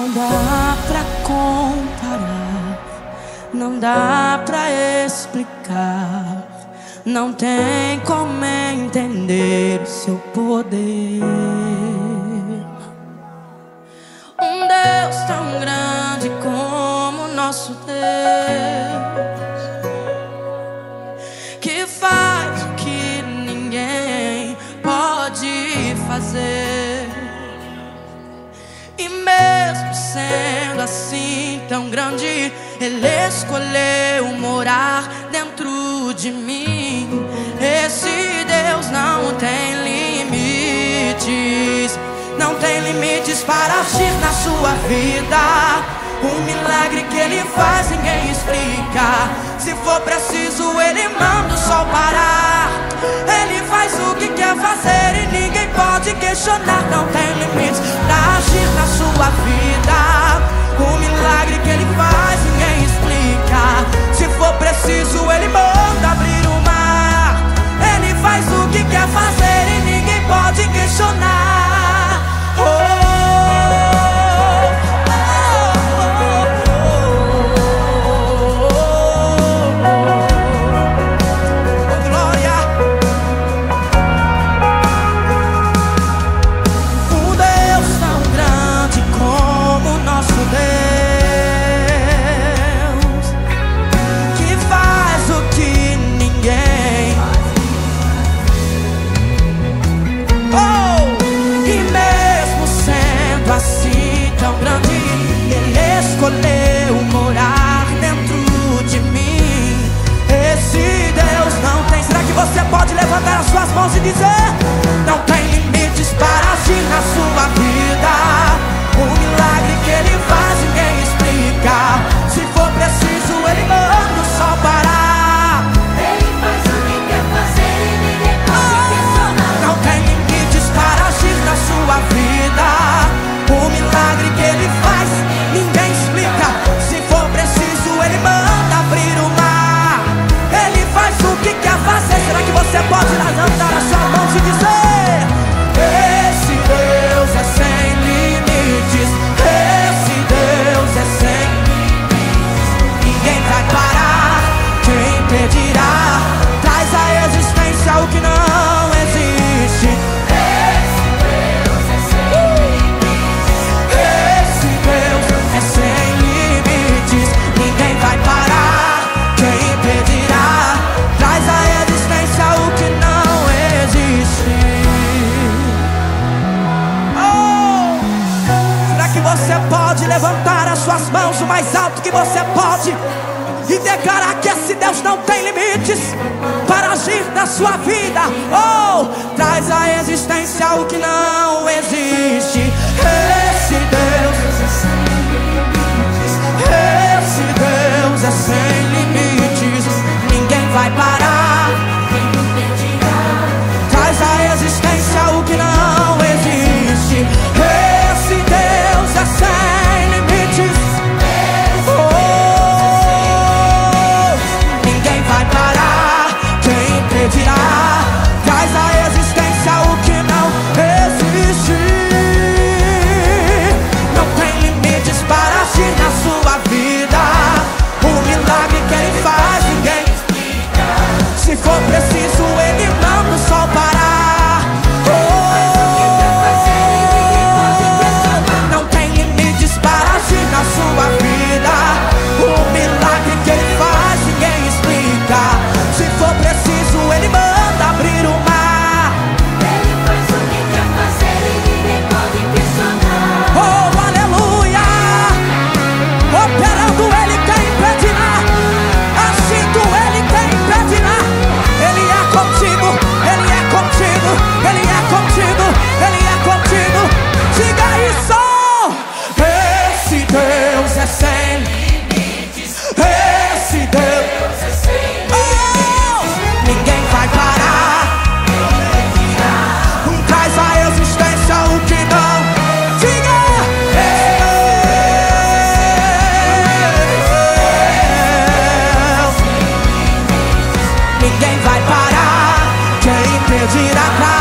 Não dá pra comparar, não dá pra explicar, não tem como entender o seu poder. Um Deus tão grande como o nosso Deus, que faz o que ninguém pode fazer. E mesmo sendo assim tão grande, Ele escolheu morar dentro de mim. Esse Deus não tem limites, não tem limites para agir na sua vida. O milagre que Ele faz ninguém explica. Se for preciso Ele manda o sol parar. Ele faz o que quer fazer e ninguém pode questionar. Não tem limites para agir na sua vida. O milagre que Ele faz ninguém explica. Se for preciso Ele manda abrir o mar. Ele faz o que quer fazer e ninguém pode questionar. Escolheu morar dentro de mim. Esse Deus não tem. Será que você pode levantar as suas mãos e dizer: não tem limites para agir na sua vida. O milagre que Ele faz ninguém explica. Se for preciso Ele manda o sol parar. Ele faz o que quer fazer e ninguém pode questionar. Não tem limites para agir na sua vida. O milagre que Ele faz ninguém explica. Se for preciso Ele manda abrir o mar. Ele faz o que quer fazer. Será que você pode levantar as suas mãos e dizer: esse Deus é sem limites. Esse Deus é sem limites. Ninguém vai parar, quem impedirá? Traz à existência o que não existe. Esse Deus é sem limites. Esse Deus é sem limites. Ninguém vai parar, quem impedirá? Traz à existência o que não existe. Oh! Será que você pode levantar as suas mãos o mais alto que você pode e declarar que esse Deus não tem limites para agir na sua vida? Oh! Traz à existência o que não existe. Esse Deus é sem limites. Esse Deus é sem limites. Ninguém vai parar, Quem impedirá? traz à existência o que não existe. Esse Deus é sem limites. Oh, ninguém vai parar, quem impedirá? Traz à existência o que não existe. Não tem limites para agir na sua vida. O milagre que Ele faz ninguém explica. Se for preciso Ele manda o sol parar. Não tem limites para agir na sua vida. O milagre que Ele faz ninguém explica. Se for preciso Ele manda abrir o mar. Ele faz o que quer fazer e ninguém pode questionar. Oh, aleluia! Operando Ele, quem impedirá? Agindo Ele, quem impedirá? Ele é contigo, Ele é contigo, Ele é contigo, Ele é contigo. Diga isso! Esse Deus é sem Limites. esse Deus. Deus é sem Oh, ninguém vai parar. Traz à existência o que não. Diga! Ninguém vai parar, quem impedirá?